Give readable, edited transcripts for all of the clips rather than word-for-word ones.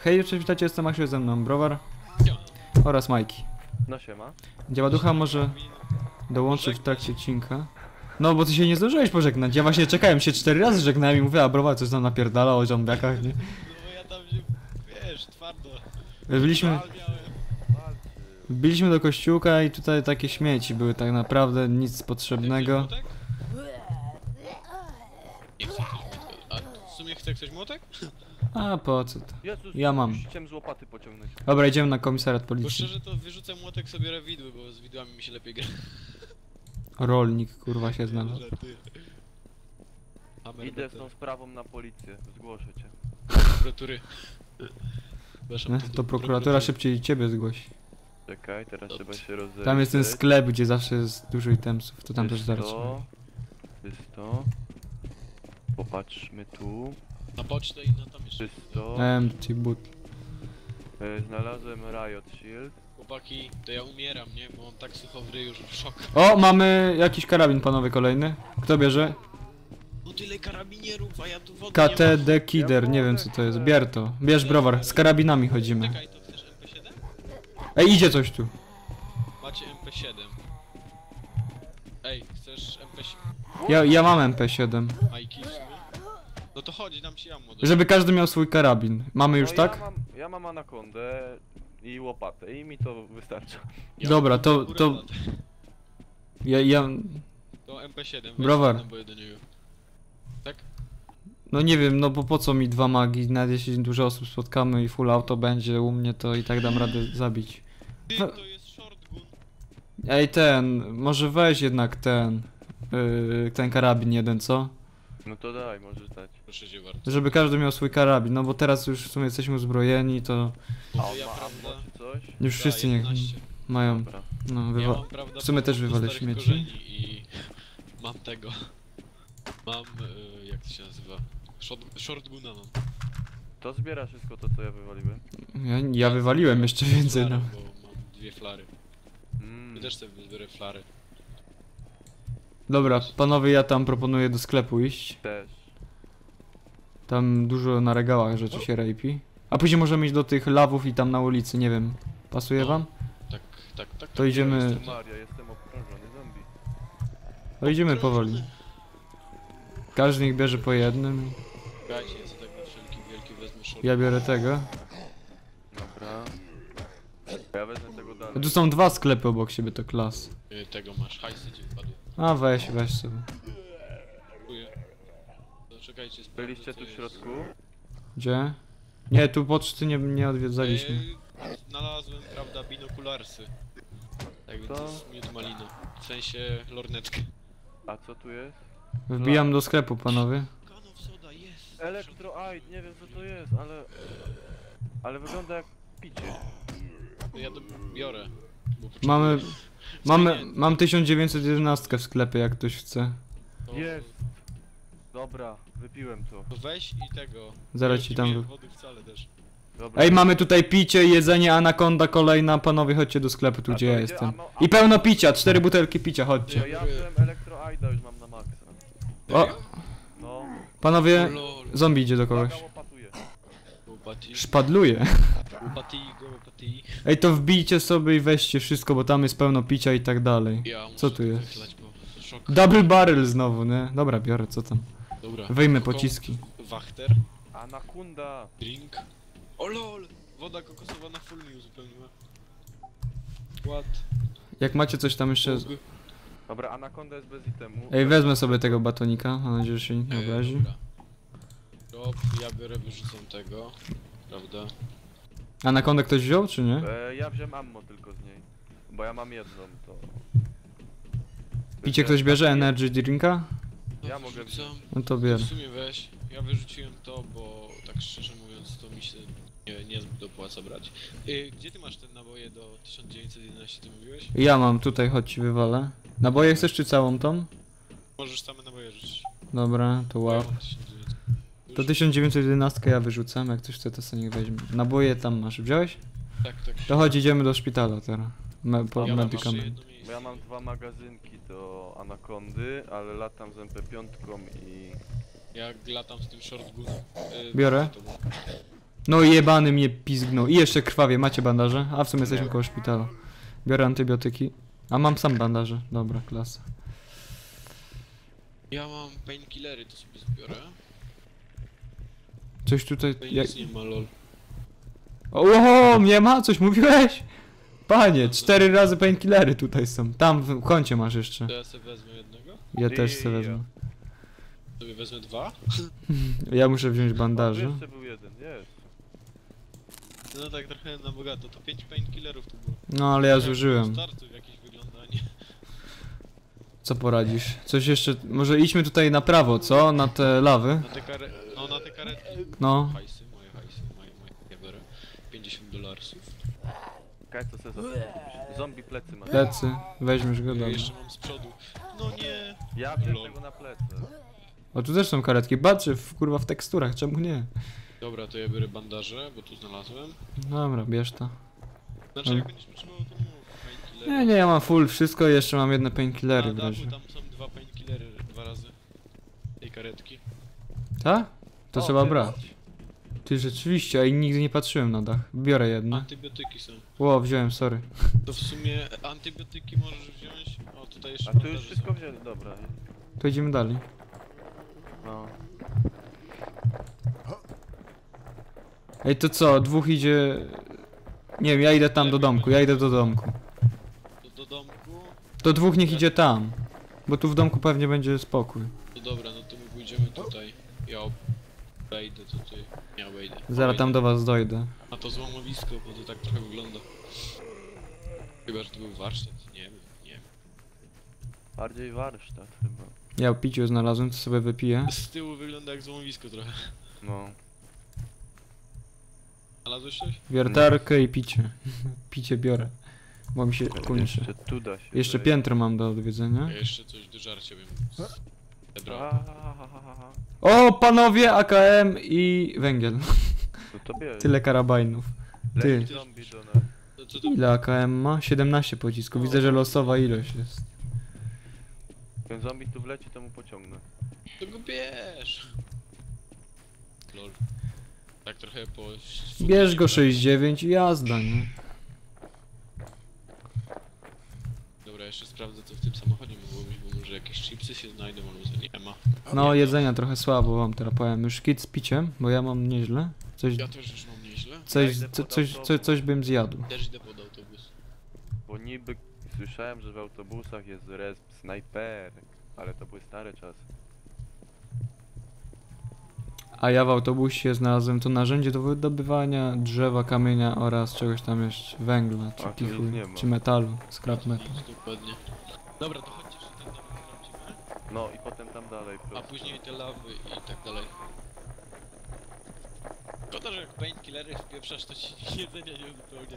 Hej, cześć, witajcie, jestem Maksiu, ze mną Browar oraz Majki. No siema. Działaducha może dołączy w trakcie odcinka. No bo ty się nie zdążyłeś pożegnać, ja właśnie czekałem się 4 razy żegnałem i mówię, a Browar coś tam napierdala o zombiakach, nie? No bo ja tam się, wiesz, twardo. Wbiliśmy do kościółka i tutaj takie śmieci były tak naprawdę, nic potrzebnego. Młotek? Nie chcę ktoś młotek. A w sumie chce ktoś młotek? A po co to? Jezus, Ja mam. już chciałem z łopaty pociągnąć. Dobra, idziemy na komisariat Bo policji. szczerze to wyrzucę młotek, sobie rewidły, bo z widłami mi się lepiej gra. Rolnik, kurwa, się znalazł. Żartuję. Hammer Idę z better. tą sprawą na policję, zgłoszę cię. Prokuratury. Przepraszam, To prokuratura szybciej ciebie zgłosi. Czekaj, teraz trzeba się rozejrzeć. Tam jest ten sklep, gdzie zawsze jest dużo itemsów, to tam też zaraz. Czysto. Popatrzmy tu. Na pocztę i na tam jeszcze. Czysto. Empty boot. Znalazłem Riot Shield. Chłopaki, to ja umieram, nie? Bo mam tak sucho w ryju, że szok. O, mamy jakiś karabin, panowie, kolejny. Kto bierze? No tyle karabinierów, a ja tu wody KTD Kidder, nie wiem co to jest. Bierz to. Bierz Browar, z karabinami nie mam. chodzimy. Czekaj, to chcesz MP7? Ej, idzie coś tu. Macie MP7. Ej, chcesz MP7? Ja mam MP7. Majki w sumie? No to chodź, dam ci ammo. Żeby każdy miał swój karabin. Mamy już No, tak? Ja mam anakondę i łopatę i mi to wystarcza. Dobra, to- akurat to- lat. Ja... To MP7. weź Browar. naboje do niego. Tak? No nie wiem, no bo po co mi 2 magi? Nawet jeśli dużo osób spotkamy i full auto będzie u mnie, to i tak dam radę zabić. Ty, We- to jest shotgun. Ej, może weź jednak ten karabin jeden, co? No to daj, możesz dać. Proszę cię bardzo. Żeby każdy miał swój karabin, no bo teraz już w sumie jesteśmy uzbrojeni, to No A to on ja ma prawda. ammo czy coś? już wszyscy nie 11. mają. Dobra. No, Ja mam, prawda, w sumie też powrót do wywalę starych śmieci. korzeni I mam tego. Mam, jak to się nazywa? Shotguna mam. To zbiera wszystko to, co ja wywaliłem. Ja wywaliłem jeszcze więcej, no. Flary, bo mam 2 flary. Mm. Ty też sobie zbiorę flary. Dobra, panowie, ja tam proponuję do sklepu iść. Też. Tam dużo na regałach rzeczy się rejpi. A później możemy iść do tych lawów i tam na ulicy, nie wiem. Pasuje No. wam? Tak. To idziemy- Jestem Maria, jestem obkrążony zombie. To idziemy powoli. Każdy niech bierze po jednym. Słuchajcie, ja sobie tak na wszelki wielki wezmę shotgun. Ja biorę tego. Dobra. Ja wezmę tego dalej. Tu są 2 sklepy obok siebie, to klas. Tego masz, hajsy ci wpadły. A weź sobie. Dziękuję. To czekajcie, sprawdzę, Byliście co tu w jest. środku? Gdzie? Nie, tu poczty nie odwiedzaliśmy. Znalazłem, prawda, binokularsy. Tak więc To- to jest miód malina. W sensie lornetkę. A co tu jest? Wbijam do sklepu, panowie. Kanów soda, jest! Electroide, nie wiem co to jest, ale... Ale wygląda jak picie. To ja biorę. bo Mamy... potrzebuję- Mam 1911 w sklepie, jak ktoś chce. To- Jest! Dobra, wypiłem to. To weź i tego. Zaraz Ja ci nie tam... piję wody wcale też. Dobra. Ej, mamy tutaj picie, jedzenie, anakonda kolejna. Panowie, chodźcie do sklepu, tu A gdzie to ja idzie- jestem. a I pełno picia, 4 butelki picia, To chodźcie. ja wziąłem Electroida, już mam na maksa. O, No. panowie, Lol. zombie idzie do kogoś. Uwaga, łopatuję. Łopati, Szpadluje. łopati, łopati. Ej, to wbijcie sobie i weźcie wszystko, bo tam jest pełno picia i tak dalej. Ja muszę Co tu to jest? wychlać, bo szok. Double barrel znowu, nie? Dobra, biorę, co tam. Dobra. Wyjmę Kokon, pociski. Wachter, Anakunda. drink. O lol! Woda kokosowa na full mi uzupełniła. What? Jak macie coś tam jeszcze... Dobra, anakonda jest bez itemu. Ej, wezmę sobie tego batonika, mam nadzieję, że się nikt nie obrazi. Dobra. Rob, ja biorę, wyrzucam tego. Prawda? Anakondę ktoś wziął, czy nie? Ja wziąłem ammo tylko z niej. Bo ja mam jedną, to... Picie ktoś bierze energy drinka? No, Ja mogę wyrzucam. No to W bierę. sumie weź. Ja wyrzuciłem to, bo tak szczerze mówiąc to mi się niezbyt opłaca brać. Gdzie ty masz te naboje do 1911, ty mówiłeś? Ja mam, tutaj, chodź ci wywalę. Naboje chcesz czy całą tą? Możesz same naboje rzucić. Dobra, to Bo ja łap. mam 1900. To 1911 ja wyrzucam, jak ktoś chce to sobie niech weźmie. Naboje tam masz, wziąłeś? Tak, tak. To chodź, idziemy do szpitala teraz. Po Ja mam jeszcze medykament. jedno miejsce. Bo ja mam 2 magazynki do anakondy, ale latam z MP5 i... Ja latam z tym shotgunem. Biorę. No jebany mnie pizgnął. I jeszcze krwawie, macie bandaże? A w sumie jesteśmy koło szpitala. Biorę antybiotyki. A mam sam bandaże. Dobra, klasa. Ja mam painkillery, to sobie zbiorę. Coś tutaj... Tutaj nic nie ma, lol. O, nie ma? Coś mówiłeś? Panie, 4 razy painkillery tutaj są. Tam w kącie masz jeszcze. To ja sobie wezmę jednego. Ja też sobie wezmę. Sobie wezmę 2. Ja muszę wziąć O, tu bandaże. jeszcze był jeden, jest. No tak trochę na bogato, to 5 painkillerów to było. No ale ja zużyłem. Starców jakiś wyglądanie. Co poradzisz? Coś jeszcze... Może idźmy tutaj na prawo, co? Na te lawy? Na te karetki. No. Hajsy, moje. Ja biorę 50 dolarów. Kaj co se za... Zombie plecy ma. Plecy. Weźmiesz go, Ja dobra. jeszcze mam z przodu. No nie. Ja bierz tego na plecy. O, tu też są karetki. Baczy, kurwa, w teksturach, czemu nie? Dobra, to ja biorę bandaże, bo tu znalazłem. Dobra, bierz to. Znaczy jak będziesz potrzebował to mów. Painkillery. Nie, ja mam full wszystko, jeszcze mam jedne painkillery Na w dachu razie. tam są 2 painkillery 2 razy. Tej karetki. Tak? To O, trzeba ty brać. Ty rzeczywiście, a i nigdy nie patrzyłem na dach. Biorę jedno. Antybiotyki są. Ło, wziąłem, sorry. To w sumie antybiotyki możesz wziąć. O, tutaj jeszcze A tu już bandaże wszystko są. wzięli, dobra. To idziemy dalej. No. Ej, to co? Dwóch idzie... Nie wiem, ja idę tam do domku, ja idę do domku. Do domku. To dwóch niech idzie tam. Bo tu w domku pewnie będzie spokój. No dobra, no to my pójdziemy tutaj. Ja wejdę tutaj. Ja wejdę. Zaraz tam do was dojdę. A to złomowisko, bo to tak trochę wygląda. Chyba, że to był warsztat. Nie wiem, nie wiem. Bardziej warsztat chyba. Ja piciu znalazłem, to sobie wypiję. Z tyłu wygląda jak złomowisko trochę. No. Znalazłeś coś? Wiertarkę i picie. Picie biorę. Bo mi się kończy. Jeszcze tu da się. Jeszcze wejść. piętro mam do odwiedzenia. Ja jeszcze coś do żarcia bym zebrał. Ahahaha. O, panowie, AKM i węgiel. No to bierz. Tyle karabinów. Ty. Leci zombie do nas. To Ile AKM ma? 17 pocisków. Widzę, że losowa ilość jest. Ten zombie tu wleci, to mu pociągnę. go bierz! Lol. Tak trochę po... Bierz go 6,9 i jazda, nie? Dobra, jeszcze sprawdzę co w tym samochodzie mogło być, bo może jakieś chipsy się znajdą, albo co nie ma. No, jedzenia trochę słabo wam teraz powiem. Już kit z piciem, bo ja mam nieźle. Coś, Ja też już mam nieźle. coś bym zjadł. Też idę pod autobus. Bo niby słyszałem, że w autobusach jest resp snajper. Ale to były stare czasy. A ja w autobusie znalazłem to narzędzie do wydobywania drzewa, kamienia oraz czegoś tam jeszcze, węgla, czy A, tu kichu, nic nie ma. czy metalu, scrap metal. Dokładnie. Dobra, to chodźcie jeszcze ten domek sprawdzimy. No i potem tam dalej A prosto. później te lawy i tak dalej. Szkoda, że jak painkillery wpieprzasz, to ci jedzenia nie uzupełnia.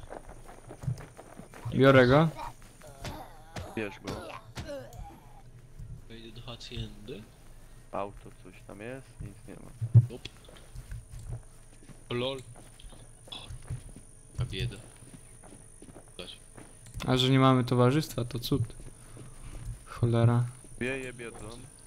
Biorę go. Bierz go. Wejdę do haciendy. Auto coś tam jest? Nic nie ma. O lol. O, a bieda. Dać. A że nie mamy towarzystwa, to cud. Cholera. Wieje biodą.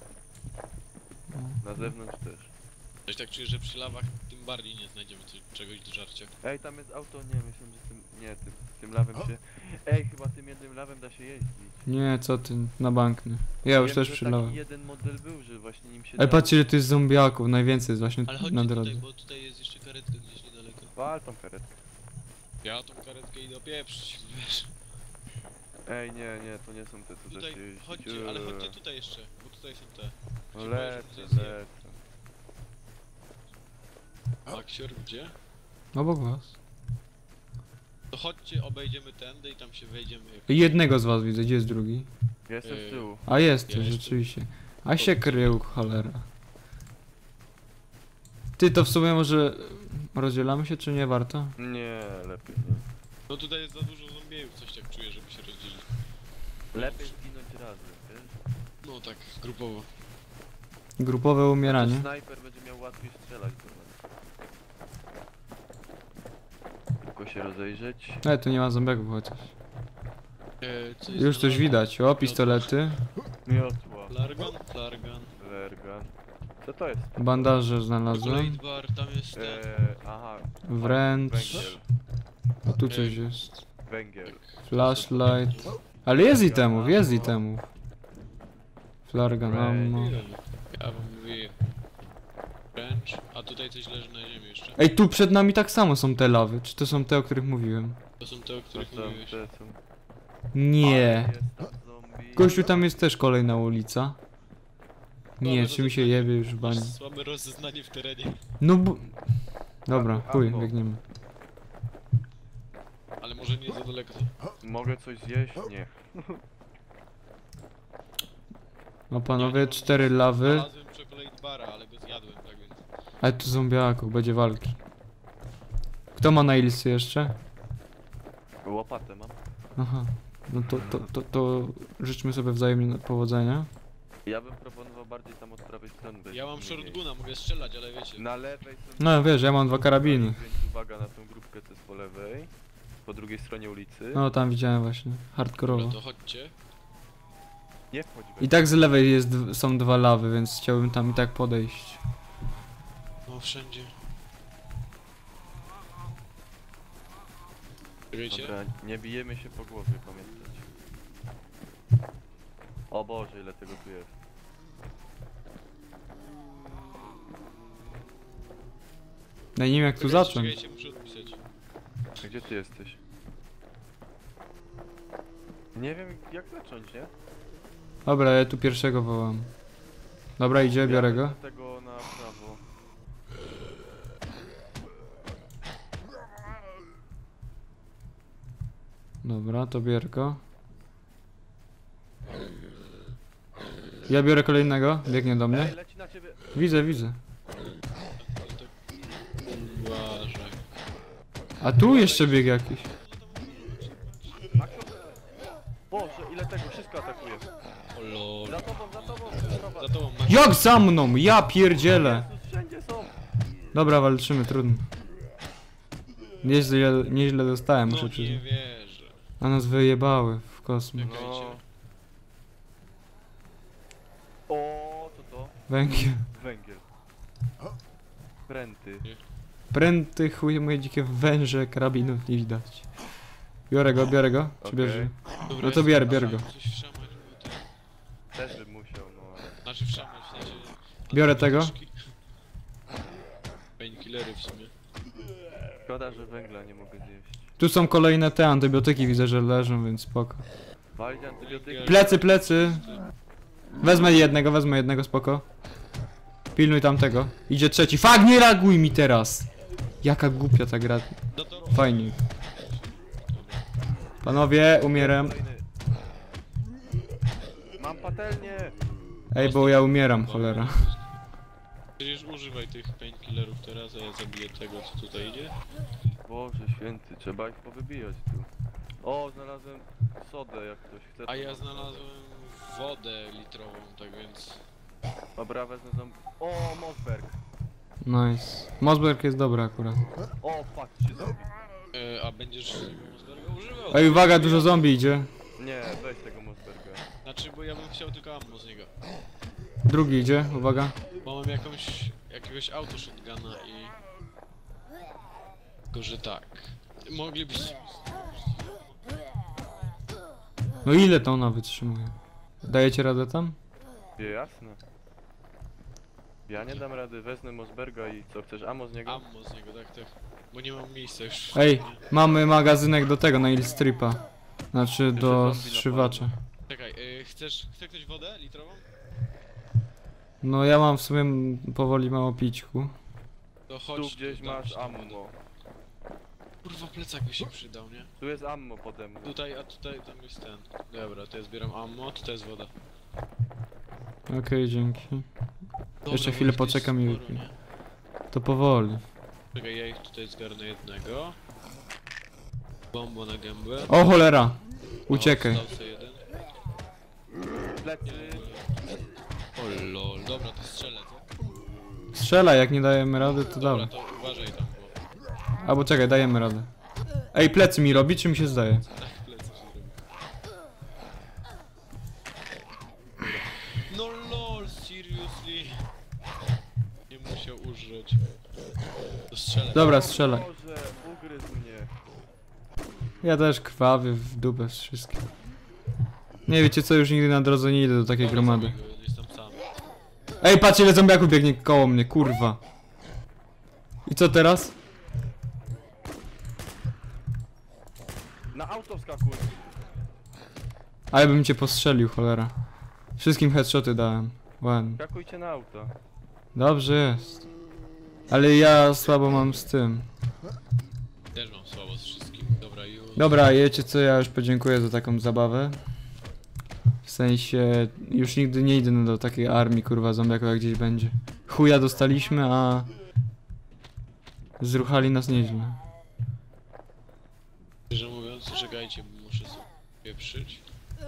Na zewnątrz też. Coś tak czuję, że przy lawach tym bardziej nie znajdziemy czegoś do żarcia. Ej, tam jest auto, nie, myślę, że tym, nie, tym lawem się... Ej, chyba tym jednym lawem da się jeździć. Nie, co ty, na bank nie. Ja już Wiem, też że przylałem. taki jeden model był, że właśnie nim się Ej, da... patrzcie, ile tu jest zombiaków, najwięcej jest właśnie Ale na chodźcie drodze. tutaj, bo tutaj jest jeszcze karetka gdzieś niedaleko. Wal tą karetkę. Ja tą karetkę idę opieprzyć, wiesz. Ej, nie, to nie są te, co da Tutaj, się jeździć. chodźcie, ale chodźcie tutaj jeszcze, bo tutaj są te. No się lecę, boję, że to jest lecę. Maxior, gdzie? Obok was. To chodźcie, obejdziemy tędy i tam się wejdziemy. Jednego z was widzę, gdzie jest drugi? Ja jestem z tyłu. A jest, Ja jestem. rzeczywiście. A się krył, cholera. Ty, to w sumie może rozdzielamy się, czy nie warto? Nie, lepiej nie. No tutaj jest za dużo zombiejów, coś tak czuję, żeby się rozdzielić. Lepiej zginąć razem, wiesz? No tak, grupowo. Grupowe umieranie. Snajper będzie miał łatwiej strzelać do nas. Tylko się rozejrzeć. Tu nie ma zombiaków chociaż. Co jest Już coś na- widać. O, pistolety. Miotła. Flargon, flargon. Lergan. Co to jest? Bandaże Blade znalazłem. bar, tam jest ten. Aha. Wręcz. Węgiel. A tu coś jest. Węgiel. Flashlight. Ale jest itemów, jest itemów. Flarga ammo. Ja wam mówię. Wręcz. A tutaj coś leży na ziemi jeszcze. Ej, tu przed nami tak samo są te lawy. Czy to są te, o których mówiłem? To są te, o których To są mówiłeś. te, są- Nie. Ale jest tam zombie. Gościu, tam jest też kolejna ulica. Nie, czy mi się jebie już w bani. Masz słabe rozeznanie w terenie. No bo... Dobra, A, chuj, ammo. biegniemy. Ale może nie za daleko. Mogę coś zjeść? Nie. No panowie, 4 lawy. Znalazłem chocolate bara, ale go zjadłem, tak więc. Ale tu zombiaków, będzie walki. Kto ma na ilsy jeszcze? Łopatę mam. Aha. No to życzmy sobie wzajemnie powodzenia. Ja bym proponował bardziej tam od prawej strony. bo jest Ja mam mniej. shotguna, mogę strzelać, ale wiecie. Na lewej są... No wiesz, ja mam 2 karabiny. Więc uwaga na tą grupkę, co jest po lewej. Po drugiej stronie ulicy. No tam widziałem właśnie, hardkorowo. Dobra, to chodźcie. Nie wchodź I tak z lewej są 2 lawy, więc chciałbym tam i tak podejść. No wszędzie. Wiecie? Dobra, nie bijemy się po głowie, pamiętać. O Boże, ile tego tu jest. No i nie wiem jak tu zacząć. Czekajcie, muszę odpisać. A gdzie ty jesteś? Nie wiem jak zacząć, nie? Dobra, ja tu pierwszego wołam. Dobra, idzie, biorę go. wezmę tego na prawo. Dobra, to bierę go. Ja biorę kolejnego, biegnie do mnie. Ej, leci na ciebie! Widzę, widzę. Uważaj. A tu jeszcze bieg jakiś. Boże, ile tego, wszystko atakuje. O lol. Za tobą, Za tobą masz. Jak za mną? Ja pierdzielę! Jezus, wszędzie są! Dobra, walczymy, trudno. Nieźle dostałem, No muszę nie przyznać. wierzę. A nas wyjebały w kosmos. Czekajcie. No. O, co to? Węgiel. Węgiel. Pręty. Pręty, chuje moje dzikie węże, karabinów nie widać. Biorę go, czy Okej. bierze? Dobra, No to jest- bier go. Coś wszamać, bo ten... Też bym musiał, no ale... Znaczy wszamać, w sensie... Biorę tego. Painkillery w sumie. Szkoda, że węgla nie mogę zjeść. Tu są kolejne te antybiotyki, widzę, że leżą, więc spoko. Walić antybiotyki? Plecy! Wezmę jednego, spoko. Pilnuj tamtego. Idzie trzeci. Fuck, nie reaguj mi teraz! Jaka głupia ta gra. No to... Fajnie. Panowie, umieram. Kolejny. Mam patelnię! Ej, bo ja umieram, cholera. Przecież używaj tych painkillerów teraz, a ja zabiję tego, co tutaj idzie. Boże święty, trzeba ich powybijać tu. O, znalazłem sodę, jak ktoś chce. to A ja mam sodę. znalazłem wodę litrową, tak więc... Dobra, wezmę zombie. O, Mosberg! Nice. Mosberg jest dobry akurat. O, fuck, się zombie. A będziesz Mosberga używał? Ej, uwaga, dużo zombie idzie. Nie, weź tego Mosberga. Znaczy, bo ja bym chciał tylko ammo z niego. Drugi idzie, uwaga. Bo mam jakiegoś auto shotguna i... Tylko, że tak. Moglibyście... No ile to ona wytrzymuje? Dajecie radę tam? Nie, jasne. Ja nie dam rady, wezmę Mosberga i co, chcesz ammo z niego? Ammo z niego, tak, tak. Bo nie mam miejsca już. Ej, mamy magazynek do tego, na Illstripa. Znaczy do zombie zszywacza. Czekaj, chce ktoś wodę litrową? No ja mam w sumie powoli mało pićku. To Tu chodź, gdzieś dam masz ci tą wodę. ammo. Kurwa, plecak by się przydał, nie? Tu jest ammo pode mną. Tutaj, a tutaj, tam jest ten. Dobra, to ja zbieram ammo, tutaj jest woda. Okej, dzięki. Dobra, Jeszcze bo chwilę ich tu jest poczekam i sporo, wypiję. nie? To powoli. Czekaj, ja ich tutaj zgarnę jednego. Bombo na gębę. O cholera! Uciekaj. Stał se jeden. Plecy. O lol, dobra, to strzelę, co? Strzelaj, jak nie dajemy rady, to Dobra, dawaj. to uważaj tam, bo... Albo czekaj, dajemy radę. Ej, plecy mi robi, czy mi się zdaje? Tak, plecy się robi. No lol, seriously. Nie musiał użyć. To Strzelę. Dobra, strzelaj. Boże, ugryzł mnie. Ja też krwawy w dupę z wszystkim. Nie wiecie co, już nigdy na drodze nie idę do takiej Dobra, gromady. zabij go, jestem sam. Ej, patrz ile zombiaków biegnie koło mnie, kurwa. I co teraz? Na auto wskakuj. Ale bym cię postrzelił, cholera. Wszystkim headshoty dałem. Ładnie. Skakujcie na auto. Dobrze jest. Ale ja słabo mam z tym. Też mam słabo z wszystkim. Dobra, już. Dobra, wiecie co, ja już podziękuję za taką zabawę. W sensie, już nigdy nie idę do takiej armii, kurwa, zombiaków jak gdzieś będzie. Chuja dostaliśmy, a... Zruchali nas nieźle. Szczerze mówiąc, czekajcie, bo muszę sobie przyć.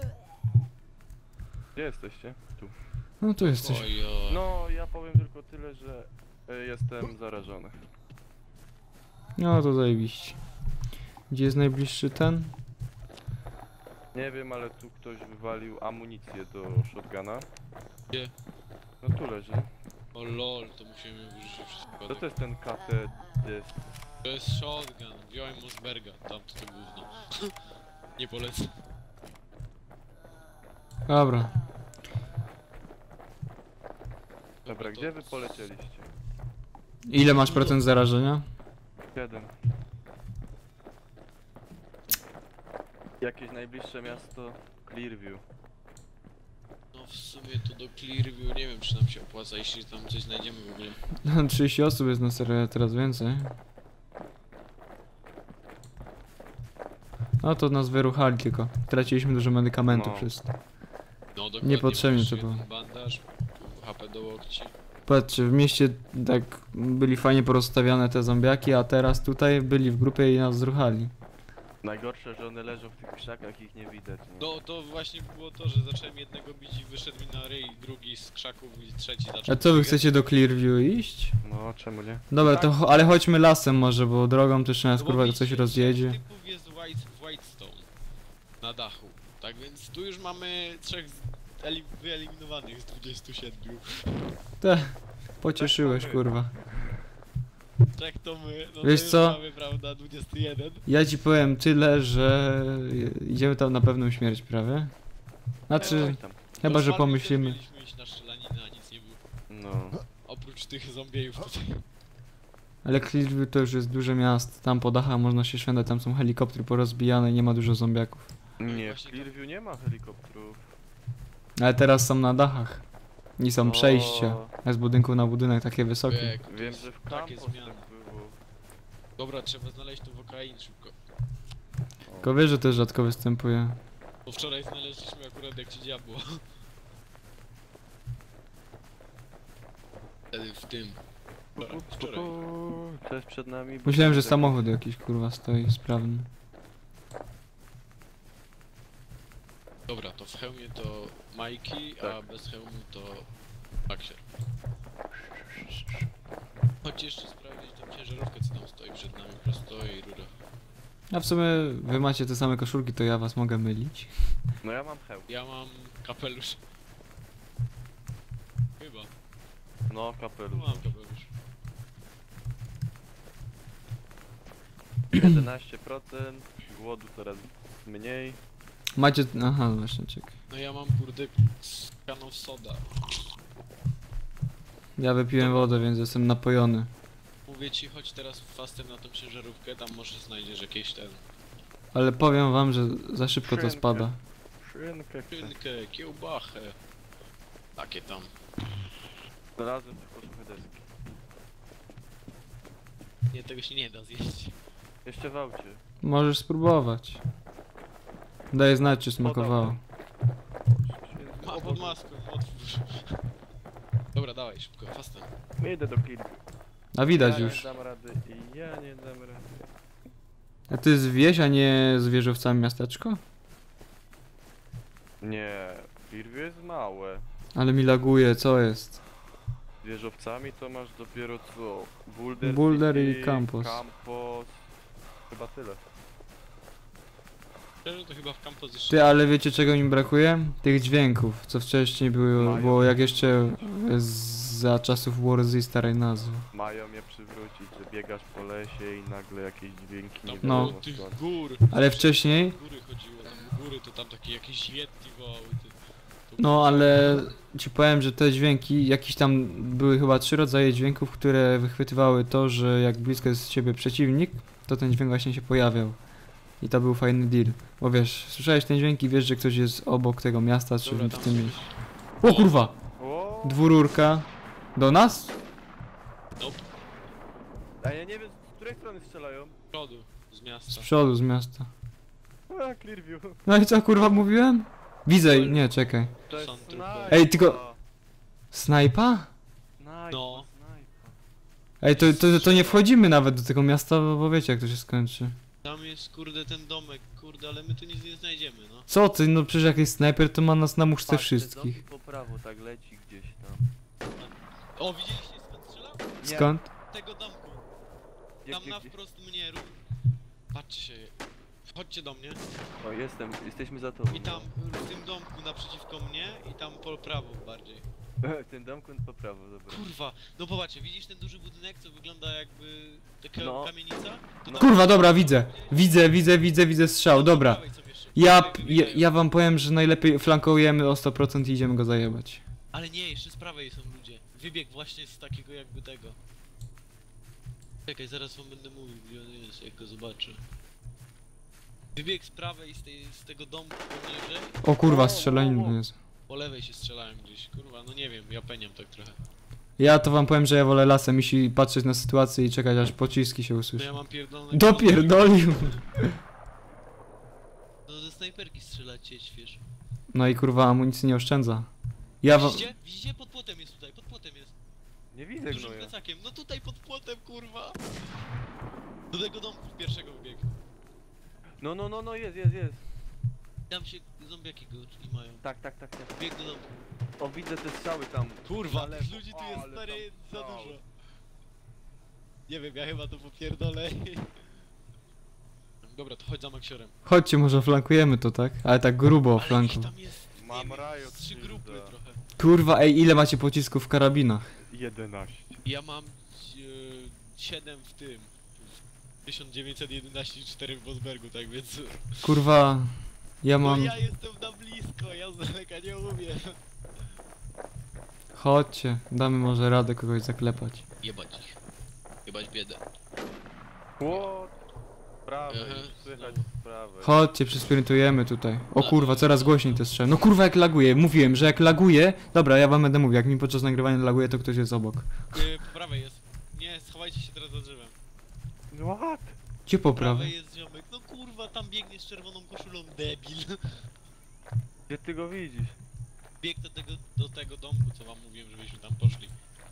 Gdzie jesteście? Tu. No tu jesteś. Ojo. No, ja powiem tylko tyle, że jestem zarażony. No to zajebiście. Gdzie jest najbliższy ten? Nie wiem, ale tu ktoś wywalił amunicję do shotguna. Gdzie? No tu leży. O lol, to musimy wyrzucić wszystko. Co to jest ten KTD? To jest shotgun, wziąłem Mosberga, tamto to gówno. Nie polecam. Dobra. Dobra, to- gdzie wy polecieliście? Ile masz procent zarażenia? 7. Jakieś najbliższe miasto? Clearview. No w sumie to do Clearview nie wiem czy nam się opłaca, jeśli tam coś znajdziemy w ogóle. 30 osób jest na serio, teraz więcej. No to nas wyruchali tylko. Traciliśmy dużo medykamentów No. przez to. No dokładnie. Niepotrzebnie masz to jeden było. bandaż, HP do łokci. Patrzcie, w mieście tak byli fajnie porozstawiane te zombiaki, a teraz tutaj byli w grupie i nas zruchali. Najgorsze, że one leżą w tych krzakach i ich nie widać. Nie? No to właśnie było to, że zacząłem jednego bić i wyszedł mi na ryj, drugi z krzaków i trzeci zaczął. A co wy biegać. chcecie do Clearview iść? No, czemu nie? Dobra, to ale chodźmy lasem może, bo drogą też nas No bo kurwa widzicie, coś trzech rozjedzie. typów jest w Whitestone na dachu. Tak więc tu już mamy trzech wyeliminowanych z 27. Te, pocieszyłeś Tak, mamy. kurwa. Trzech to my, no Wiesz to już co? mamy prawda 21. Ja ci powiem tyle, że idziemy tam na pewną śmierć prawie. Znaczy, Oj tam. chyba że Do Smarty też pomyślimy. Mieliśmy iść na strzelaninę, a nic nie było. No. Oprócz tych zombiejów tutaj. Ale Clearview to już jest duże miasto. Tam po dachach można się szwendać, tam są helikoptery porozbijane i nie ma dużo zombiaków. Nie, w właśnie Clearview nie ma helikopterów. Ale teraz są na dachach. I są O. przejścia. Z budynku na budynek takie wysokie. Ojejku, to Wiem, jest że w takie Campos zmiany. tak było. Dobra, trzeba znaleźć tu wokain szybko. Tylko wiesz, że też rzadko występuje. Bo wczoraj znaleźliśmy akurat jak ci diabło. Wtedy w tym. Wczoraj. Co jest przed nami? Myślałem, że samochód jakiś kurwa stoi sprawny. Dobra, to w hełmie to Majki, a Tak. bez hełmu to Aksier. Chodź jeszcze sprawdzić tą ciężarówkę, co tam stoi przed nami, prosto i rura. A w sumie wy macie te same koszulki, to ja was mogę mylić. No ja mam hełm. Ja mam kapelusz. Chyba. No, kapelusz. Mam kapelusz. 11%, głodu coraz mniej. Macie... Aha, właśnie, czekaj. No ja mam kurde z kanów soda. Ja wypiłem wodę, więc jestem napojony. Mówię ci, chodź teraz fastem na tą ciężarówkę, tam może znajdziesz jakieś ten... Ale powiem wam, że za szybko to Szynkę. spada. Szynkę chcę. Szynkę, kiełbachę. Takie tam. Znalazłem tylko suche deski. Nie, tego się nie da zjeść. Jeszcze w aucie. Możesz spróbować. Daj znać, czy smakowało. Ma pod maską, otwórz. Dobra, dawaj, szybko, fastem. Idę do Clearview. A widać Ja już. nie dam rady i ja nie dam rady. A ty z wieś, a nie z wieżowcami miasteczko? Nie, Clearview jest małe. Ale mi laguje, co jest? Z wieżowcami to masz dopiero co? Boulder, Boulder City, i Campos. Campos. Chyba tyle. Szczerze to chyba w Campos jeszcze... Ty, ale wiecie czego mi brakuje? Tych dźwięków, co wcześniej było, Mają. bo jak jeszcze za czasów Warzy starej nazwy. Mają je przywrócić, że biegasz po lesie i nagle jakieś dźwięki nie Tam No. było wiadomo tych skąd. gór. Ale wcześniej, Góry chodziło, tam góry to tam takie jakieś yeti wołały. no ale ci powiem, że te dźwięki, jakieś tam były chyba 3 rodzaje dźwięków, które wychwytywały to, że jak blisko jest z ciebie przeciwnik, to ten dźwięk właśnie się pojawiał. I to był fajny deal. Bo wiesz, słyszałeś ten dźwięk i wiesz, że ktoś jest obok tego miasta, czy Dobra, w tam tym się- mieście. O kurwa! O! Dwururka. Do nas? Nope. A ja nie wiem, z której strony strzelają. Z przodu, z miasta. Z przodu, z miasta. A, Clearview. No i co kurwa mówiłem? Widzę, nie, czekaj. To jest Sandro. snajpa. Ej, tylko- Snajpa? Snajpa, No. snajpa. Ej, to nie wchodzimy nawet do tego miasta, bo wiecie jak to się skończy. Tam jest kurde ten domek, kurde, ale my tu nic nie znajdziemy, no. Co ty, no przecież jakiś snajper to ma nas na muszce Patrz, te wszystkich. zombie po prawo tak leci gdzieś tam. O, widzieliście skąd strzelał? Nie. Skąd? Tego domku. Gdzie, Tam gdzie, na gdzie? wprost mnie rób. Patrzcie się. Chodźcie do mnie. O, jesteśmy za tobą. I tam w tym domku naprzeciwko mnie i tam po prawo bardziej. Ten domku po prawo, dobra. Kurwa, no popatrzcie, widzisz ten duży budynek, co wygląda jakby taka No. kamienica? To No. tam- Kurwa, dobra, widzę. Widzę strzał, Po dobra. prawej sobie jeszcze, po Ja, prawej ja, wybiegają. ja wam powiem, że najlepiej flankujemy o 100% i idziemy go zajebać. Ale nie, jeszcze z prawej są ludzie. Wybieg właśnie z takiego jakby tego. Czekaj, zaraz wam będę mówił, gdzie on jest, jak go zobaczę. Wybieg z prawej, z tego domku poniżej. O kurwa, strzelanina jest. Po lewej się strzelałem gdzieś, kurwa, no nie wiem, ja peniam tak trochę. Ja to wam powiem, że ja wolę lasem iść i patrzeć na sytuację i czekać aż pociski się No ja usłyszą. mam pierdolone... Dopierdolił! No ze snajperki strzelać cię, śwież. No i kurwa, amunicji nie oszczędza. Ja wam... Widzicie? Widzicie? Pod płotem jest tutaj, pod płotem jest. Nie widzę Dużym gnoja. plecakiem, no tutaj pod płotem, kurwa. Do tego domku pierwszego wybieg. No, jest. Tam się zombiaki go i mają. Tak. Bieg do domku. O, widzę te strzały tam. Kurwa, Na lewo. tych ludzi tu jest Ale stary tam za strzał. dużo. Nie wiem, ja chyba to popierdolę. Dobra, to chodź za Maxiorem. Chodźcie, może flankujemy to, tak? Ale tak grubo Ale ich flanku. tam jest, Mam nie wiem, Riot z 3 Shielda. grupy trochę. Kurwa, ej, ile macie pocisków w karabinach? 11. Ja mam 7 w tym. W 1911 i 4 w Bosbergu, tak więc... Kurwa, ja No mam... ja jestem na blisko, ja z daleka nie umiem. Chodźcie, damy może radę kogoś zaklepać. Jebać ich. Jebać biedę. What? Prawej, Aha, słychać znowu. z prawej. Chodźcie, przysprintujemy tutaj. O kurwa, coraz głośniej te strzały. No kurwa, jak laguje. Mówiłem, że jak laguje... Dobra, ja wam będę mówił, jak mi podczas nagrywania laguje, to ktoś jest obok. Po prawej jest. Nie, schowajcie się teraz za drzewem. What? Gdzie po Po prawej prawej? jest ziomek. No kurwa, tam biegnie z czerwoną koszulą, debil. Gdzie ty go widzisz? Bieg do tego domku, co wam mówiłem, żebyśmy tam poszli.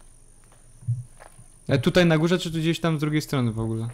Tutaj na górze, czy tu gdzieś tam z drugiej strony w ogóle?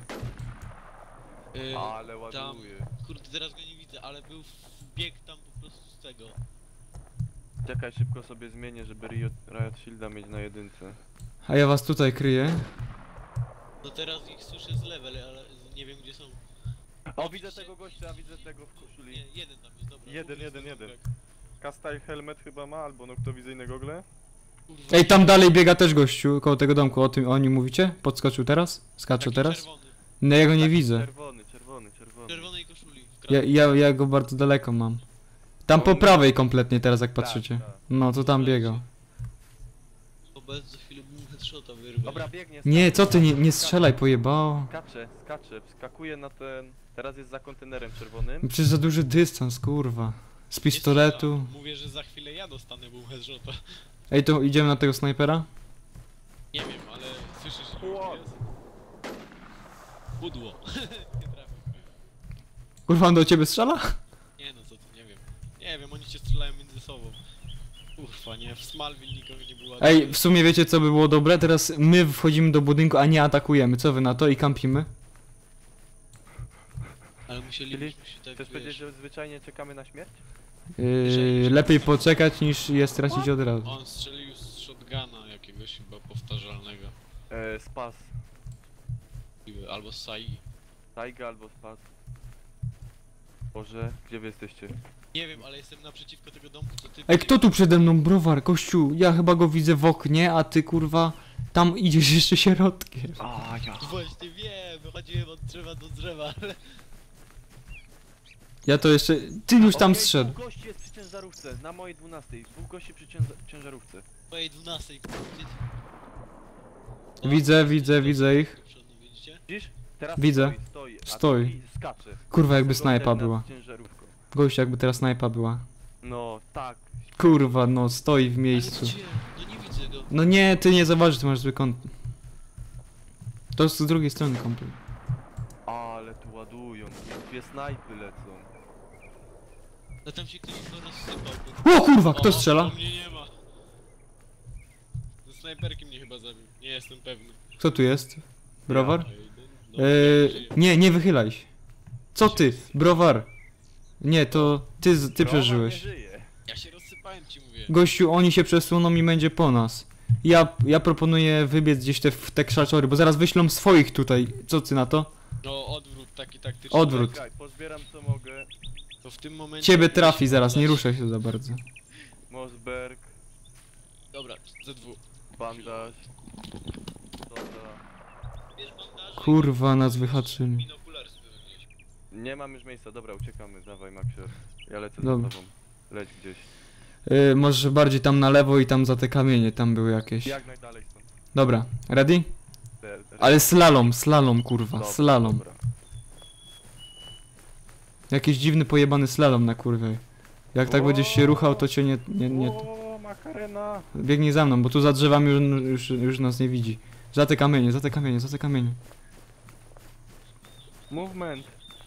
Ale ładuje. Kurde, teraz go nie widzę, ale był bieg tam po prostu z tego. Czekaj, szybko sobie zmienię, żeby Riot Shielda mieć na jedynce. A ja was tutaj kryję. No teraz ich słyszę z level, ale nie wiem gdzie są. O, widzę tego gościa, widzę tego w koszuli. Nie, jeden tam jest, dobra. Jeden, mówię, jeden, jest jeden. ten Castile helmet chyba ma, albo noktowizyjne gogle. Kurwa, Ej, tam dalej biega też gościu, koło tego domku. O nim mówicie? Podskoczył teraz? Skacze taki teraz? Czerwony. No ja go nie Taki widzę. Czerwony. W czerwonej koszuli. W Ja go bardzo daleko mam. Tam po On- prawej kompletnie teraz jak patrzycie. Tak. No to tam biegał. Bo za chwilę bym headshota wyrwał. Dobra, biegnie. Nie, co ty, nie skacze. strzelaj, pojebało. Skacze, wskakuje na ten... Teraz jest za kontenerem czerwonym. Przecież za duży dystans, kurwa. Z pistoletu. Nie strzela. Mówię, że za chwilę ja dostanę boom headshota. Ej, to idziemy na tego snajpera? Nie wiem, ale słyszysz, że Wow. jest? Pudło. Nie trafił. Kurwa, on do ciebie strzela? Nie no, co ty, nie wiem. Nie wiem, oni się strzelają między sobą. Kurwa, nie, w Smallville nikogo nie było. Ej, w sumie wiecie co by było dobre? Teraz my wchodzimy do budynku, a nie atakujemy. Co wy na to? I kampimy? Ale musielibyśmy się tak, Chcesz powiedzieć, że zwyczajnie czekamy na śmierć? Lepiej poczekać niż je stracić od razu. On strzelił z shotguna jakiegoś chyba powtarzalnego. Spas. Albo z Sai. Taiga albo spas. Boże, gdzie wy jesteście? Nie wiem, ale jestem naprzeciwko tego domku, co ty... Ej, kto tu przede mną? Browar, gościu. Ja chyba go widzę w oknie, a ty kurwa tam idziesz jeszcze środkiem. A ja. Właśnie wiem, wychodziłem od drzewa do drzewa, ale... Ja to jeszcze... Ty już tam Okej, zszedł. Dwóch gości jest przy ciężarówce, na mojej 12. Dwóch gości przy ciężarówce. Mojej 12. Widzę ich. Widzicie? Widzisz? Teraz Widzę. stoi, a Stoi. drugi skacze. Kurwa, jakby Tego snajpa ten była. nad ciężarówką. Gościu, jakby teraz snajpa była. No, tak. Kurwa, no stoi w Ale miejscu. gdzie? No nie widzę go. No nie, ty nie zauważysz, ty masz zły kąt. To z drugiej strony komplet. Ale tu ładują. Dwie snajpy lecą. No tam się ktoś chyba rozsypał. O kurwa, kto strzela? O, mnie nie ma. Ze snajperki mnie chyba zabił. Nie jestem pewny. Kto tu jest? Browar? No, Nie, nie wychylaj się. Co ty? Browar. Nie, to ty Roman przeżyłeś. nie żyje. Ja się rozsypałem, ci mówię. Gościu, oni się przesuną i będzie po nas. Ja proponuję wybiec gdzieś w te krzaczory, bo zaraz wyślą swoich tutaj. Co ty na to? No odwrót taki taktyczny. Odwrót. Czekaj, pozbieram co mogę. To w tym momencie... Ciebie trafi zaraz, nie ruszaj się za bardzo. Mosberg, Dobra, ze dwóch. bandaż. Soda. Bierz bandaże Kurwa, nas wyhaczyli. binokular sobie weź. Nie mam już miejsca, dobra, uciekamy, dawaj Maxer. Ja lecę Dobra. za tobą. Leć gdzieś. Może bardziej tam na lewo i tam za te kamienie, tam były jakieś. Jak najdalej stąd. Dobra, ready? Te- Ale slalom kurwa, Dobra, slalom. dobra. Jakiś dziwny pojebany slalom na kurwie. Jak tak będziesz się ruchał, to cię nie. O, makarena! Biegnij za mną, bo tu za drzewami już nas nie widzi. Za te kamienie, za te kamienie, za te kamienie. Movement!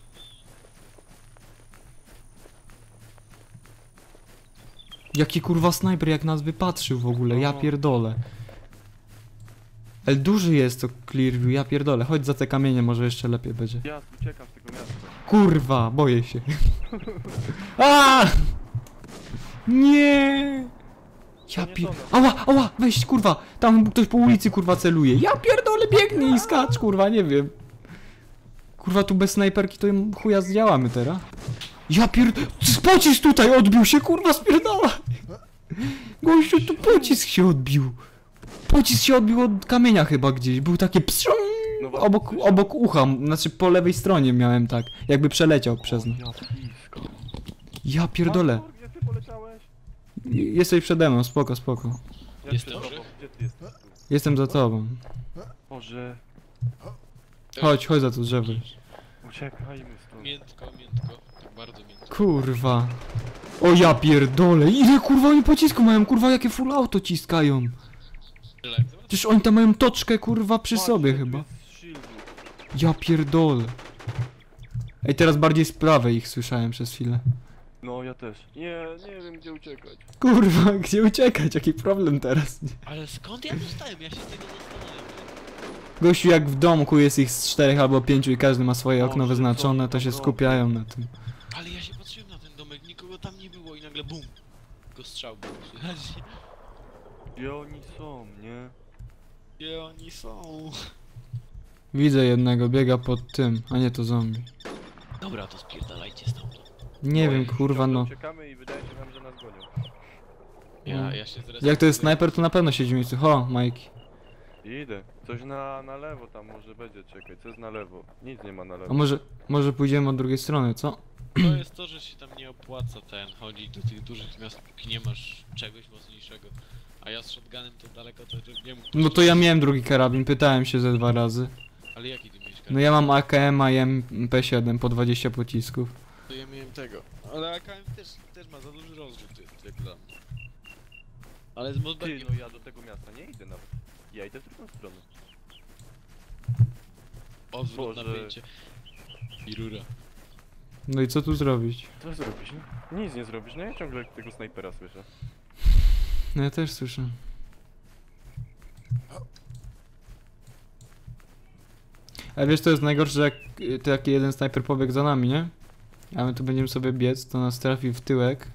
Jaki kurwa snajper, jak nas wypatrzył w ogóle, ja No. pierdolę. Ale duży jest to Clearview, ja pierdolę. Chodź za te kamienie, może jeszcze lepiej będzie. Ja uciekam z tego miasta. Kurwa, boję się. A! Nie! Ja To nie pier... to, Ała, weź kurwa, tam ktoś po ulicy kurwa celuje. Ja pierdolę, biegnij i skacz, kurwa, nie wiem. Kurwa, tu bez snajperki to im chuja zdziałamy teraz. Ja pierdolę, pocisk tutaj odbił się, kurwa, spierdala. Gościu, tu pocisk się odbił. Pocisk się odbił od kamienia chyba gdzieś, był takie psią. No właśnie, Obok ucha, znaczy po lewej stronie miałem tak, jakby przeleciał przez nas. Ja blisko. Ja pierdolę. Artur, gdzie ty poleciałeś? Jesteś przede mną, spoko. Jak Jestem. przed tobą? Gdzie ty jesteś? Jestem za tobą. Boże, Chodź za to drzewo. uciekajmy stąd. Miętko, tak bardzo miętko. Kurwa. O ja pierdolę, ile kurwa oni pocisku mają, kurwa jakie full auto ciskają. Strzelałem, zobacz. Przecież oni tam mają toczkę kurwa przy Patrz, sobie tu chyba. jest shieldu. Ja pierdolę. Ej, teraz bardziej z prawej ich słyszałem przez chwilę. No ja też. Nie wiem gdzie uciekać. Kurwa, gdzie uciekać, jaki problem teraz? Ale skąd ja dostałem? Ja się tego zastanawiam. Gościu, jak w domku jest ich z 4 albo 5 i każdy ma swoje okno Boże, wyznaczone, co to się tam skupiają na tym. Ale ja się patrzyłem na ten domek, nikogo tam nie było i nagle bum. Tylko strzał był. Słychać? Gdzie oni są, nie? Gdzie oni są? Widzę jednego, biega pod tym, a nie to zombie. Dobra, to spierdalajcie stamtąd. Nie No, wiem, i kurwa ciągle no. Uciekamy i wydaje się nam, że nas gonią. Ja się zrespię. Jak to jest snajper, to na pewno siedzi w miejscu. Ho, Mike. Idę. Coś na lewo tam może będzie, czekaj, co jest na lewo? Nic nie ma na A lewo. może pójdziemy od drugiej strony, co? To jest to, że się tam nie opłaca chodzić do tych dużych miast, póki nie masz czegoś mocniejszego. A ja z shotgunem to daleko to nie mógł. No to ja miałem drugi karabin, pytałem się ze 2 razy. Ale jaki ty miałeś No ja mam AKM-a i MP7 po 20 pocisków. To ja miałem tego. Ale AKM też ma za duży rozrzut, jak dla mnie. Ale z Ty, modbergiem... no ja do tego miasta nie idę nawet. Ja idę w drugą stronę. Odwrót, Boże. napięcie. I rura. No i co tu zrobić? Co zrobisz, no? Nic nie zrobisz, no ja ciągle tego snajpera słyszę. No ja też słyszę. A wiesz, to jest najgorsze, że jak taki jeden snajper pobiegł za nami, nie? A my tu będziemy sobie biec, to nas trafi w tyłek.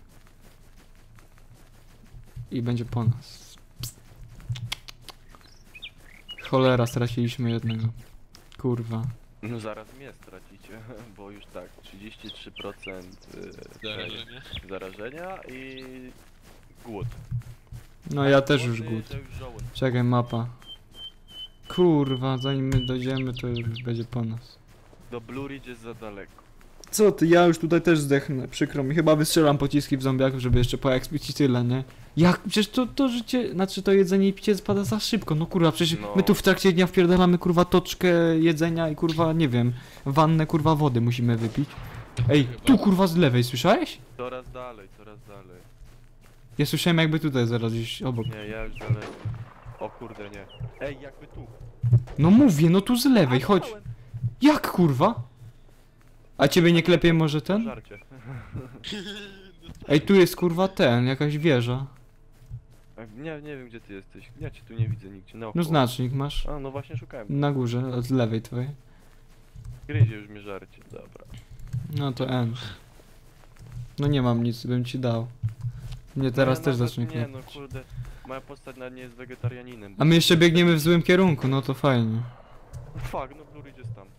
I będzie po nas. Cholera, straciliśmy jednego. Kurwa. No zaraz mnie stracicie, bo już tak, 33% Zarażenia. zarażenia i głód. No ja też Głodny, już głód. to już żołądek. Czekaj, mapa. Kurwa, zanim my dojdziemy, to już będzie po nas. Do Blue Ridge jest za daleko. Co ty, ja już tutaj też zdechnę, przykro mi. Chyba wystrzelam pociski w zombiaków, żeby jeszcze poekspić i tyle, nie? Jak? Przecież to życie, znaczy to jedzenie i picie spada za szybko, no kurwa, przecież No. my tu w trakcie dnia wpierdalamy kurwa toczkę jedzenia i kurwa, nie wiem, wannę kurwa wody musimy wypić. Ej, tu kurwa z lewej, słyszałeś? Coraz dalej, coraz dalej. Ja słyszałem jakby tutaj zaraz gdzieś obok. Nie, ja już dalej. O kurde, nie. Ej, jakby tu. No mówię, no tu z lewej, chodź. Jak kurwa? A ciebie nie klepie może ten? Żarcie. Ej, tu jest kurwa ten, jakaś wieża. Nie wiem gdzie ty jesteś. Ja cię tu nie widzę nigdzie. No Naokoło. znacznik masz. A, no właśnie szukałem. Na górze, od lewej twojej. Gryzie już mnie żarcie, dobra. No to N. No nie mam nic, bym ci dał. Mnie teraz Nie, też nawet zacznie Nie, klepać. no kurde. Moja postać nawet nie jest wegetarianinem. A my jeszcze biegniemy w złym kierunku, no to fajnie. Fuck, no Blue Ridge jest tam.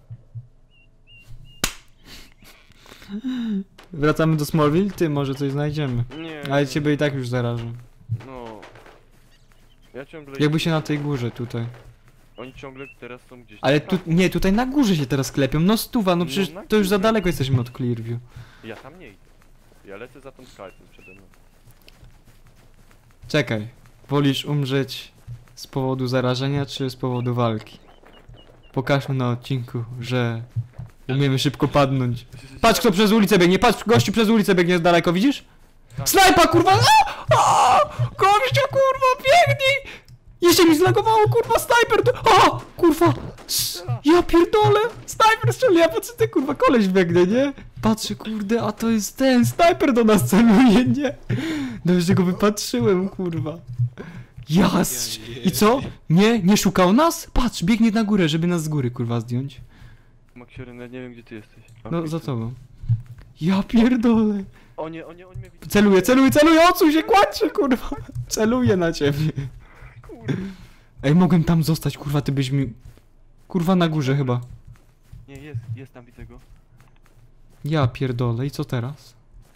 Wracamy do Smallville? Ty, może coś znajdziemy. Nie. Ale ciebie i tak już zarażę. No. Ja ciągle... Jakby się na tej górze tutaj. Oni ciągle teraz są gdzieś... Ale tam. tu, nie, tutaj na górze się teraz klepią. No stuwa, no No przecież na to już za górze. daleko jesteśmy od Clearview. Ja tam nie idę. Ja lecę za tą skalę przede mną. Czekaj. Wolisz umrzeć z powodu zarażenia, czy z powodu walki? Pokażmy na odcinku, że umiemy szybko padnąć. Patrz kto przez ulicę biegnie, patrz gościu przez ulicę biegnie z daleko, widzisz? Tak. Snajpa kurwa! A! Gościu kurwa biegnij! Jeszcze mi zlagowało kurwa snajper! O! Kurwa! Ja pierdolę! Snajper strzeli, ja patrzę ty kurwa koleś biegnie, nie? Patrzę kurde, a to jest ten snajper do nas celuje, nie? Dobrze go wypatrzyłem kurwa. Jas! I co? Nie szukał nas? Patrz, biegnie na górę, żeby nas z góry kurwa zdjąć. Maksiery, nawet nie wiem gdzie ty jesteś. A, No widzę. za tobą. Ja pierdolę. O nie, mnie widzą. Celuję, odsuń się, kładź się, kurwa. Celuję na ciebie. Kurde. Ej, mogłem tam zostać, kurwa, ty byś mi... Kurwa, na górze chyba. Nie, jest tam, widzę go. Ja pierdolę, i co teraz?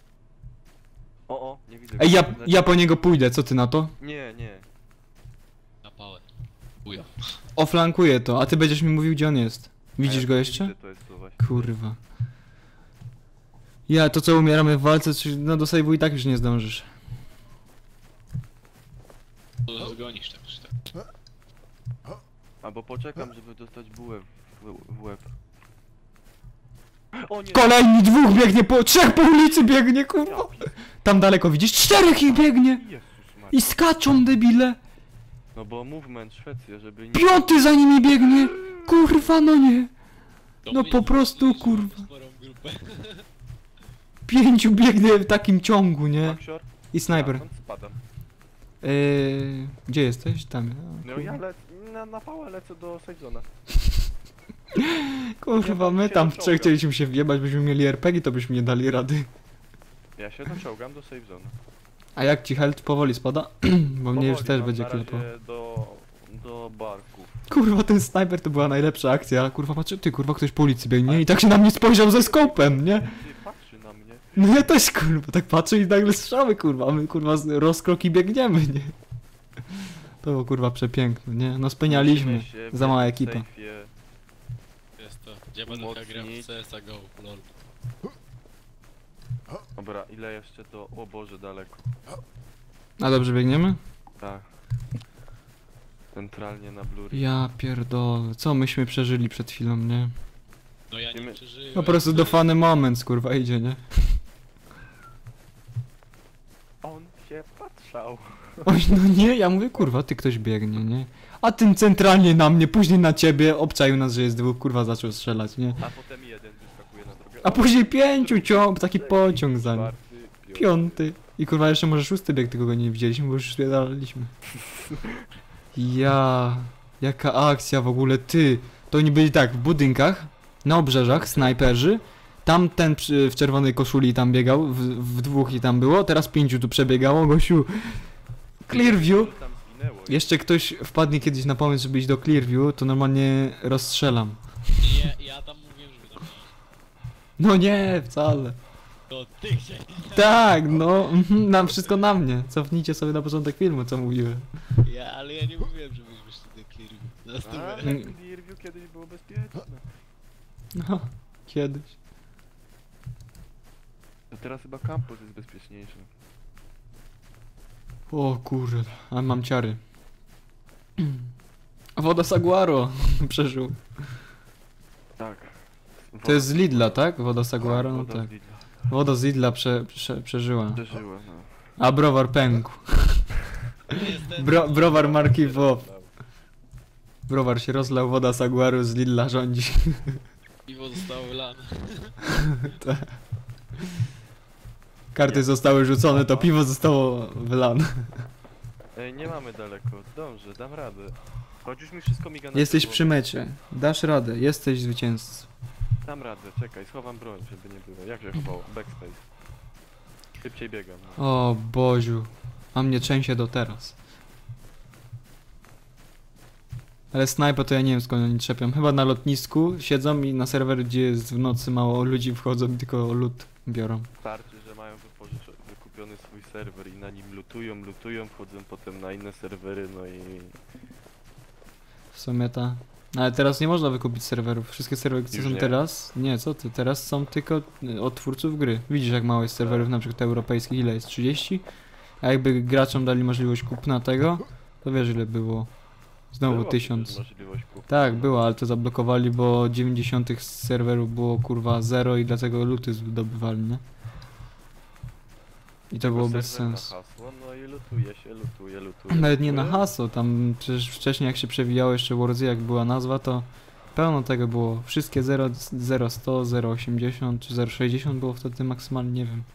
O, nie widzę Ej, go. ja po niego pójdę, co ty na to? Nie. Na pałę. Uja. Oflankuję to, a ty będziesz mi mówił, gdzie on jest. A Widzisz ja go nie jeszcze? Widzę, to jest to właśnie. Kurwa. Ja, to co umieramy w walce, no do save'u i tak już nie zdążysz. To zgonisz tak czy tak. Albo poczekam, żeby dostać bułę w łeb. O nie! Kolejni dwóch biegnie, trzech po ulicy biegnie, kurwa. Tam daleko widzisz, czterech ich biegnie. Jezus Maria. I skaczą, debile. No bo movement Szwecja, żeby nie... Piąty za nimi biegnie. Kurwa, no nie. No po prostu, Mamy kurwa. sporą grupę. Pięciu biegnie w takim ciągu, nie? Maksior? I snajper. Stąd spadam. Gdzie jesteś? Tam. No ja na pałę lecę do Sejdzona. Kurwa, Ja my się tam w czołgam. trzech chcieliśmy się wjebać, byśmy mieli RPG, to byśmy nie dali rady. Ja się doczołgam do Safe Zona. A jak ci health powoli spada? Bo mnie już Powoli, też mam będzie na razie klepał. do barków. Kurwa, ten snajper to była najlepsza akcja. Kurwa, patrzę, ty kurwa, ktoś po ulicy biegnie i tak się na mnie spojrzał ze skopem, nie? Ty patrzy na mnie. No ja też kurwa, tak patrzę i nagle strzały kurwa, a my kurwa z rozkroki biegniemy, nie? To było kurwa przepiękne, nie? No spenialiśmy, Musimy się za mała w ekipa. sejfie Jest to. Gdzie będę gra w Umocnić. CSGO, lol. Dobra, ile jeszcze to... O Boże, daleko. A dobrze biegniemy? Tak. Centralnie na Blue Ridge. Ja pierdolę, co myśmy przeżyli przed chwilą, nie? No ja nie Wiemy- przeżyłem. No po prostu do funny moment, kurwa, idzie, nie? On się patrzał. Oj, no nie, ja mówię, kurwa, ty ktoś biegnie, nie? A ten centralnie na mnie, później na ciebie, obczaił nas, że jest dwóch, kurwa, zaczął strzelać, nie? A potem jeden wyskakuje na drogę. A później pięciu taki pociąg za nim. Czwarty, Piąty. I kurwa jeszcze może szósty bieg, tylko go nie widzieliśmy, bo już spierdalaliśmy. Ja... Jaka akcja w ogóle, ty. To oni byli tak, w budynkach, na obrzeżach, snajperzy. Tam ten w czerwonej koszuli tam biegał, w dwóch i tam było, teraz pięciu tu przebiegało, gościu. Clearview. Tam zginęło. Jeszcze ktoś wpadnie kiedyś na pomysł, żeby iść do Clearview, to normalnie rozstrzelam. Nie, ja tam No nie, wcale. To ty chciałeś. Tak, no, wszystko na mnie. Cofnijcie sobie na początek filmu, co mówiłem. Ale ja nie mówiłem, że weźmiesz sobie Clearview. A, Następnie. Clearview kiedyś było bezpieczne. No, kiedyś. To teraz chyba kampus jest bezpieczniejszy. O kurde, ale mam ciary. Woda Saguaro przeżył. Tak. To jest z Lidla, tak? Woda Saguaro, no woda tak. z Lidla. Woda z Lidla przeżyła. Przeżyła, no. A browar pękł. Browar marki WOW. Browar się rozlał, woda Saguaro z Lidla rządzi. Piwo zostało wylane. Karty zostały rzucone, to piwo zostało wylane. Ej, nie mamy daleko. Dobrze, dam radę. Choć już mi wszystko miga na Jesteś czerwono. przy mecie. Dasz radę, jesteś zwycięzcą. Dam radę, czekaj, schowam broń, żeby nie było. Jak się chowało? Backspace. Szybciej biegam. No. O Boziu. A mnie trzęsie do teraz. Ale snajper to ja nie wiem skąd oni trzepią. Chyba na lotnisku siedzą i na serwer, gdzie jest w nocy mało ludzi, wchodzą i tylko lód biorą. Starczy, że mają wykupiony swój serwer i na nim lutują, wchodzą potem na inne serwery, no i... W sumie ta. Ale teraz nie można wykupić serwerów. Wszystkie serwery, które Już są nie? teraz. Nie, co ty? Teraz są tylko od twórców gry. Widzisz, jak mało jest serwerów, na przykład europejskich. Ile jest? 30? A jakby graczom dali możliwość kupna tego, to wiesz, ile było. Znowu Była 1000. przecież możliwość kupna. Tak, było, ale to zablokowali, bo 90 z serwerów było kurwa 0 i dlatego luty zdobywali, nie? I to Tylko było bez serwer na sensu. hasło, no i lutuje. Nawet nie na hasło, tam przecież wcześniej jak się przewijało jeszcze Warzy, jak była nazwa, to pełno tego było. Wszystkie 0, 0,100, 0,80 czy 0,60 było wtedy maksymalnie, nie wiem.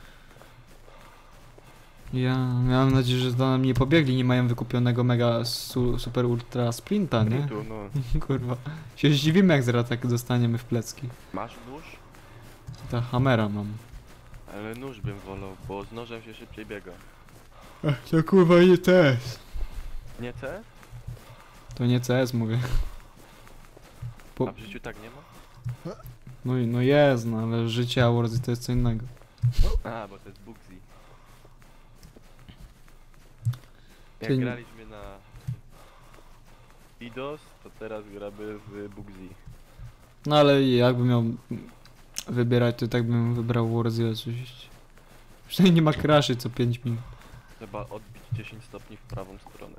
Ja miałem nadzieję, że za nami nie pobiegli, nie mają wykupionego mega super ultra sprinta, nie? Tu, no. Kurwa. Się zdziwimy, jak zaraz tak dostaniemy w plecki. Masz nóż? Ta hamera mam. Ale nóż bym wolał, bo z nożem się szybciej biega. To kurwa nie CS. Nie C? To nie CS mówię. Po- A w życiu tak nie ma? No jest, no ale życie a Warzy to jest co innego. A, bo to jest Bugsy. Jak Czyli- graliśmy na IDOS, to teraz gramy w Bugsy. No ale jakbym miał wybierać, to tak bym wybrał Warzy oczywiście. Przynajmniej nie ma crashy co 5 minut. Trzeba odbić 10 stopni w prawą stronę.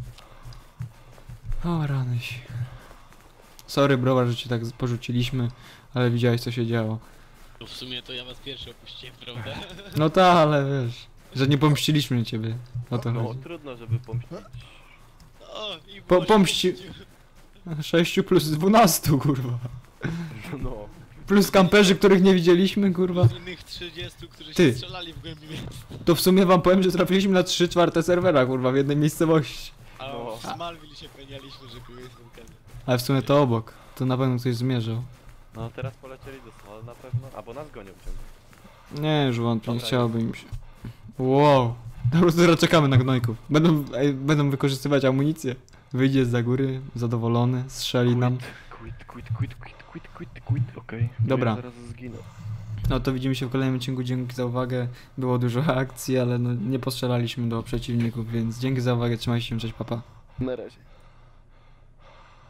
O ranyś. Sorry browar, że cię tak porzuciliśmy, ale widziałeś co się działo. No w sumie to ja was pierwszy opuściłem, prawda? No tak, ale wiesz, że nie pomściliśmy ciebie. O to No chodzi. trudno, żeby pomścić. O, i Pomści- 6 plus 12 kurwa. No. Plus kamperzy, których nie widzieliśmy kurwa. Z innych 30, którzy Ty. się strzelali w głębi miasta. To w sumie wam powiem, że trafiliśmy na 3/4 serwera kurwa w jednej miejscowości. A No. w Smallville się penialiśmy, że były zwykle. Ale w sumie to obok. To na pewno ktoś zmierzał. No teraz polecieli do Small na pewno, albo nas gonią ciągle. Nie, już wątpię, nie Dobra, chciałoby im się. Wow. Dobra, teraz czekamy na gnojków. Będą wykorzystywać amunicję. Wyjdzie z za góry, zadowolony, strzeli nam. Quit, okej. Dobra. Ja zaraz zginę. No to widzimy się w kolejnym odcinku, dzięki za uwagę. Było dużo akcji, ale no, nie postrzelaliśmy do przeciwników, więc dzięki za uwagę, trzymajcie się, cześć, papa. Na razie.